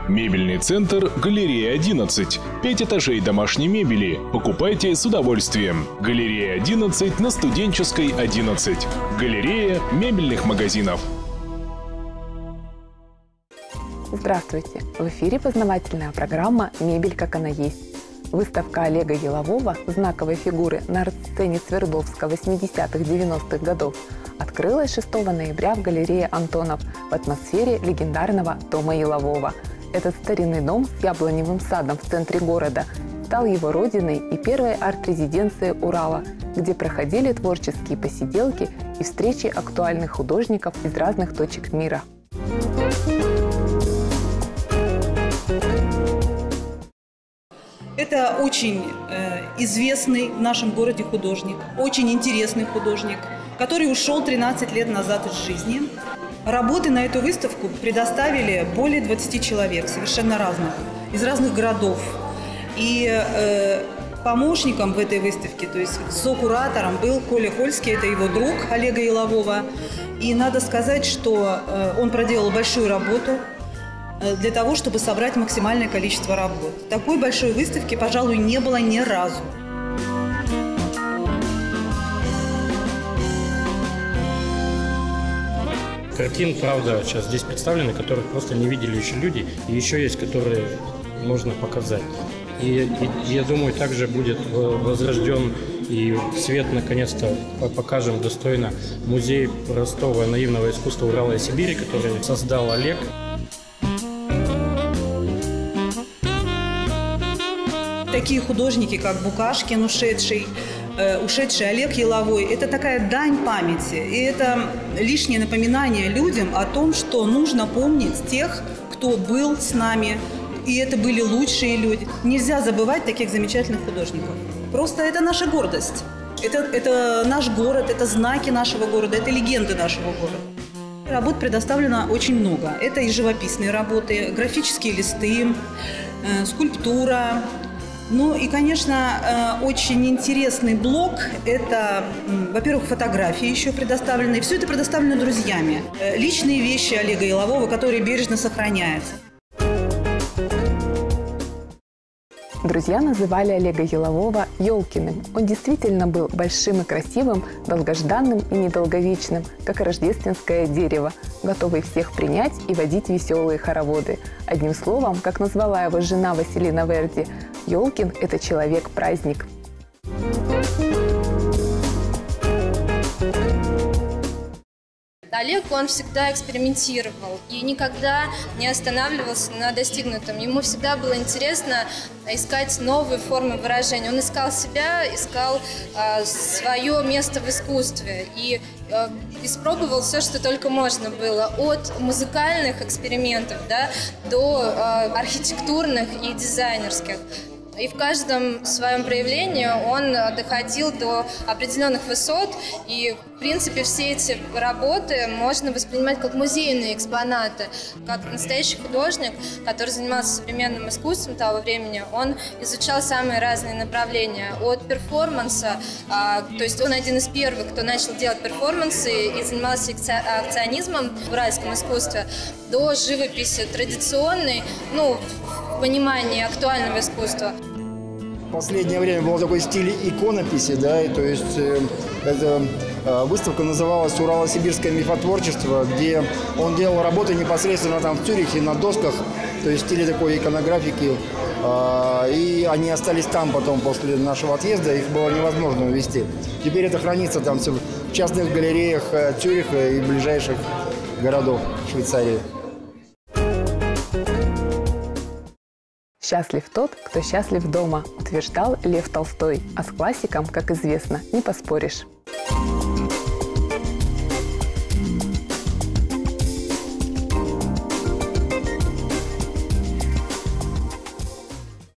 Мебельный центр «Галерея 11». 5 этажей домашней мебели. Покупайте с удовольствием. Галерея 11 на Студенческой 11. Галерея мебельных магазинов. Здравствуйте! В эфире познавательная программа «Мебель, как она есть». Выставка Олега Елового, знаковой фигуры на арт-сцене Свердловска 80-х-90-х годов, открылась 6 ноября в галерее «Антонов» в атмосфере легендарного дома Елового. Этот старинный дом с яблоневым садом в центре города стал его родиной и первой арт-резиденцией Урала, где проходили творческие посиделки и встречи актуальных художников из разных точек мира. Это очень известный в нашем городе художник, очень интересный художник, который ушел 13 лет назад из жизни. Работы на эту выставку предоставили более 20 человек, совершенно разных, из разных городов. И помощником в этой выставке, то есть сокуратором, был Коля Хольский, это его друг Олега Елового. И надо сказать, что он проделал большую работу для того, чтобы собрать максимальное количество работ. Такой большой выставки, пожалуй, не было ни разу. Картин, правда, сейчас здесь представлены, которых просто не видели еще люди, и еще есть, которые можно показать. И я думаю, также будет возрожден и свет, наконец-то, покажем достойно музей простого наивного искусства Урала и Сибири, который создал Олег. Такие художники, как Букашкин, ушедший Олег Еловой, это такая дань памяти. И это лишнее напоминание людям о том, что нужно помнить тех, кто был с нами. И это были лучшие люди. Нельзя забывать таких замечательных художников. Просто это наша гордость. Это наш город, это знаки нашего города, это легенды нашего города. Работ предоставлено очень много. Это и живописные работы, графические листы, скульптура. Ну и, конечно, очень интересный блок – это, во-первых, фотографии еще предоставлены. Все это предоставлено друзьями. Личные вещи Олега Елового, которые бережно сохраняются. Друзья называли Олега Елового Ёлкиным. Он действительно был большим и красивым, долгожданным и недолговечным, как и рождественское дерево, готовый всех принять и водить веселые хороводы. Одним словом, как назвала его жена Василина Верди, Ёлкин – это человек-праздник. Олег, он всегда экспериментировал и никогда не останавливался на достигнутом. Ему всегда было интересно искать новые формы выражения. Он искал себя, искал свое место в искусстве и испробовал все, что только можно было. От музыкальных экспериментов, да, до архитектурных и дизайнерских. И в каждом своем проявлении он доходил до определенных высот. И, в принципе, все эти работы можно воспринимать как музейные экспонаты. Как настоящий художник, который занимался современным искусством того времени, он изучал самые разные направления. От перформанса, то есть он один из первых, кто начал делать перформансы и занимался акционизмом в уральском искусстве, до живописи традиционной, ну, в понимании актуального искусства. В последнее время был такой стиль иконописи, да, и то есть эта выставка называлась «Урало-Сибирское мифотворчество», где он делал работы непосредственно там в Цюрихе на досках, то есть в стиле такой иконографики, и они остались там потом после нашего отъезда, их было невозможно увезти. Теперь это хранится там в частных галереях Цюриха и ближайших городов Швейцарии. «Счастлив тот, кто счастлив дома», утверждал Лев Толстой. А с классиком, как известно, не поспоришь.